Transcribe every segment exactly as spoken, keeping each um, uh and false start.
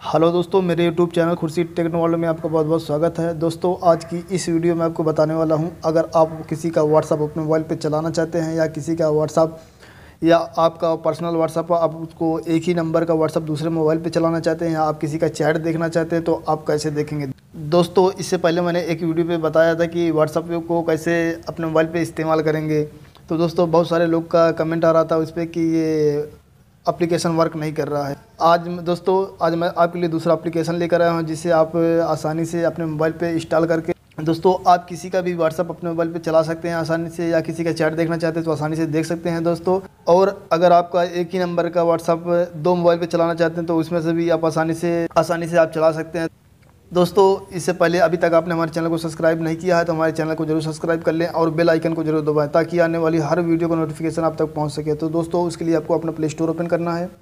Hello दोस्तों, मेरे YouTube channel Khurshid techno world में आपका बहुत बहुत स्वागत है। दोस्तों, आज की इस वीडियो में आपको बताने वाला हूं, अगर आप किसी का व्हाट्सअप अपने मोबाइल पे चलाना चाहते हैं या किसी का व्हाट्सअप या आपका पर्सनल व्हाट्सअप आप उसको एक ही नंबर का व्हाट्सअप दूसरे मोबाइल पे चलाना चाहते हैं या आप किसी का चैट देखना चाहते हैं तो आप कैसे देखेंगे। दोस्तों, इससे पहले मैंने एक वीडियो पर बताया था कि व्हाट्सअप को कैसे अपने मोबाइल पर इस्तेमाल करेंगे। तो दोस्तों, बहुत सारे लोग का कमेंट आ रहा था उस पर कि ये एप्लीकेशन वर्क नहीं कर रहा है। आज दोस्तों आज मैं आपके लिए दूसरा एप्लीकेशन लेकर आया हूं, जिससे आप आसानी से अपने मोबाइल पे इंस्टॉल करके दोस्तों आप किसी का भी व्हाट्सअप अपने मोबाइल पे चला सकते हैं आसानी से, या किसी का चैट देखना चाहते हैं तो आसानी से देख सकते हैं दोस्तों। और अगर आपका एक ही नंबर का व्हाट्सअप दो मोबाइल पे चलाना चाहते हैं तो उसमें से भी आप आसानी से आसानी से आप चला सकते हैं। दोस्तों, इससे पहले अभी तक आपने हमारे चैनल को सब्सक्राइब नहीं किया है तो हमारे चैनल को जरूर सब्सक्राइब कर लें और बेल आइकन को जरूर दबाएं ताकि आने वाली हर वीडियो का नोटिफिकेशन आप तक पहुंच सके। तो दोस्तों, उसके लिए आपको अपना प्ले स्टोर ओपन करना है।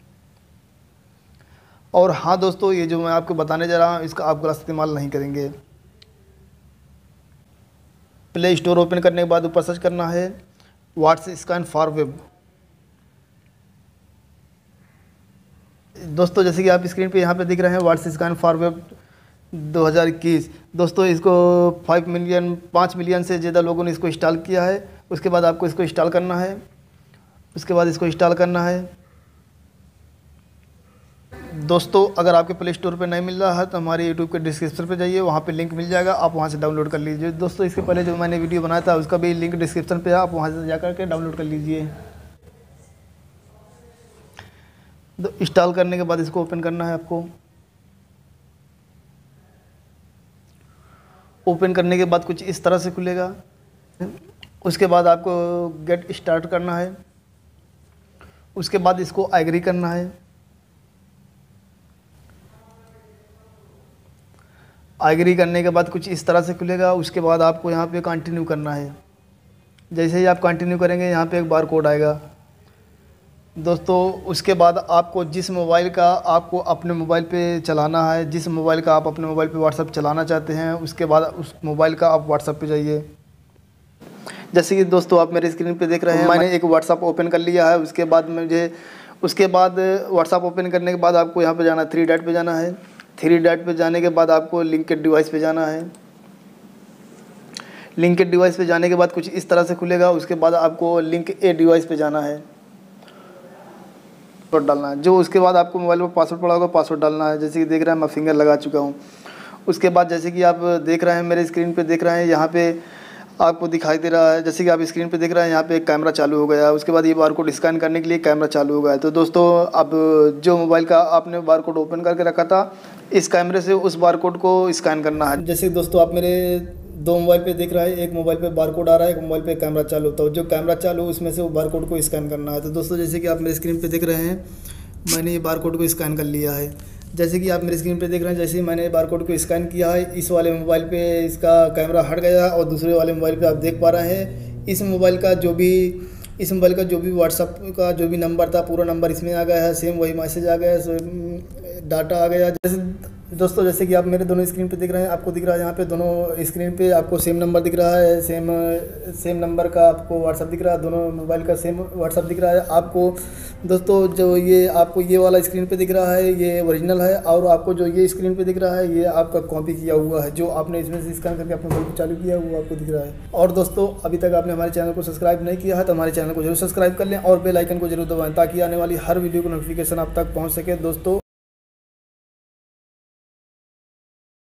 और हाँ दोस्तों, ये जो मैं आपको बताने जा रहा हूँ इसका आप गलत इस्तेमाल नहीं करेंगे। प्ले स्टोर ओपन करने के बाद ऊपर सर्च करना है व्हाट्स स्कैन फॉर वेब। दोस्तों, जैसे कि आप स्क्रीन पे यहाँ पे दिख रहे हैं व्हाट्स स्कैन फॉर वेब दो हज़ार इक्कीस। दोस्तों, इसको पाँच मिलियन पाँच मिलियन से ज़्यादा लोगों ने इसको इंस्टॉल किया है। उसके बाद आपको इसको इंस्टॉल करना है। उसके बाद इसको इंस्टॉल करना है। दोस्तों, अगर आपके प्ले स्टोर पे नहीं मिल रहा है तो हमारे यूट्यूब के डिस्क्रिप्शन पे जाइए, वहाँ पे लिंक मिल जाएगा, आप वहाँ से डाउनलोड कर लीजिए। दोस्तों, इसके पहले जो मैंने वीडियो बनाया था उसका भी लिंक डिस्क्रिप्शन पे है, आप वहाँ से जाकर के डाउनलोड कर लीजिए। तो इंस्टॉल करने के बाद इसको ओपन करना है आपको। ओपन करने के बाद कुछ इस तरह से खुलेगा। उसके बाद आपको गेट स्टार्ट करना है। उसके बाद इसको एग्री करना है। एग्री करने के बाद कुछ इस तरह से खुलेगा। उसके बाद आपको यहाँ पे कंटिन्यू करना है। जैसे ही आप कंटिन्यू करेंगे यहाँ पे एक बार कोड आएगा। दोस्तों, उसके बाद आपको जिस मोबाइल का आपको अपने मोबाइल पे चलाना है, जिस मोबाइल का आप अपने मोबाइल पे व्हाट्सअप चलाना चाहते हैं, उसके बाद उस मोबाइल का आप व्हाट्सअप पे जाइए। जैसे कि दोस्तों आप मेरे स्क्रीन पे देख रहे हैं, मैंने एक व्हाट्सअप ओपन कर लिया है। उसके बाद मुझे उसके बाद व्हाट्सअप ओपन करने के बाद आपको यहाँ पर जाना है, थ्री डॉट पे जाना है। थ्री डॉट पे जाने के बाद आपको लिंकेड डिवाइस पे जाना है। लिंकेड डिवाइस पे जाने के बाद कुछ इस तरह से खुलेगा। उसके बाद आपको लिंक ए डिवाइस पे जाना है, पासवर्ड डालना है। जो उसके बाद आपको मोबाइल में पासवर्ड पड़ा होगा, पासवर्ड डालना है। जैसे कि देख रहे हैं मैं फिंगर लगा चुका हूँ। उसके बाद जैसे कि आप देख रहे हैं मेरे स्क्रीन पे देख रहे हैं, यहाँ पे आपको दिखाई दे रहा है, जैसे कि आप स्क्रीन पे देख रहे हैं यहाँ पे एक कैमरा चालू हो गया है। उसके बाद ये बार कोड स्कैन करने के लिए कैमरा चालू हो गया है। तो दोस्तों, अब जो मोबाइल का आपने बार कोड ओपन करके रखा था, इस कैमरे से उस बार कोड को स्कैन करना है। जैसे दोस्तों आप मेरे दो मोबाइल पे देख रहे हैं, एक मोबाइल पे बार कोड आ रहा है, एक मोबाइल पे कैमरा चालू होता है। जो कैमरा चालू उसमें से वो बार कोड को स्कैन करना है। तो दोस्तों, जैसे कि आप मेरे स्क्रीन पे देख रहे हैं, मैंने ये बार कोड को स्कैन कर लिया है। जैसे कि आप मेरे स्क्रीन पे देख रहे हैं, जैसे ही मैंने बार कोड को स्कैन किया है, इस वाले मोबाइल पे इसका कैमरा हट गया और दूसरे वाले मोबाइल पे आप देख पा रहे हैं इस मोबाइल का जो भी इस मोबाइल का जो भी व्हाट्सअप का जो भी नंबर था, पूरा नंबर इसमें आ गया है। सेम वही मैसेज आ गया है, डाटा आ गया। जैसे दोस्तों, जैसे कि आप मेरे दोनों स्क्रीन पे दिख रहे हैं, आपको दिख रहा है यहाँ पे दोनों स्क्रीन पे आपको सेम नंबर दिख रहा है। सेम सेम नंबर का आपको व्हाट्सअप दिख रहा है। दोनों मोबाइल का सेम व्हाट्सअप दिख रहा है आपको। दोस्तों, जो ये आपको ये वाला स्क्रीन पे दिख रहा है ये ओरिजिनल है, और आपको जो ये स्क्रीन पे दिख रहा है ये आपका कॉपी किया हुआ है, जो आपने इसमें से स्कैन करके अपने मोबाइल पर चालू किया है वो आपको दिख रहा है। और दोस्तों, अभी तक आपने हमारे चैनल को सब्सक्राइब नहीं किया है तो हमारे चैनल को जरूर सब्सक्राइब कर लें और बेल आइकन को जरूर दबाएं ताकि आने वाली हर वीडियो को नोटिफिकेशन आप तक पहुँच सके। दोस्तों,